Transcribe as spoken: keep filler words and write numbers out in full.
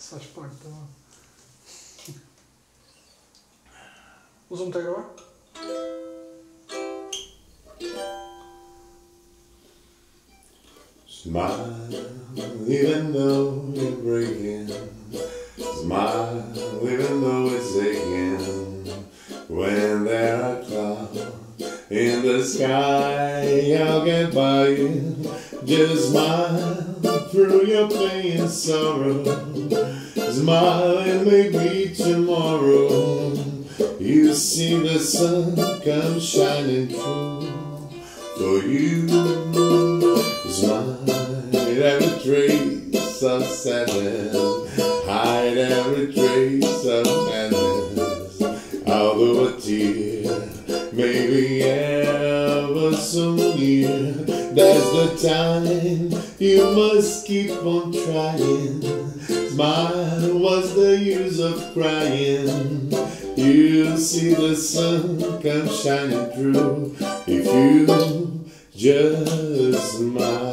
Isso faz parte também. O zoom está a gravar? Smile even though you're breaking. Smile even though it's aching. When there are clouds in the sky, I'll get by you. Just smile through your pain and sorrow. Smile and maybe tomorrow you see the sun come shining through for you. Smile, every trace of sadness, hide every trace of madness. Although a tear may be ever so near, that's the time you must keep on trying. Smile, what's the use of crying? You'll see the sun come shining through if you just smile.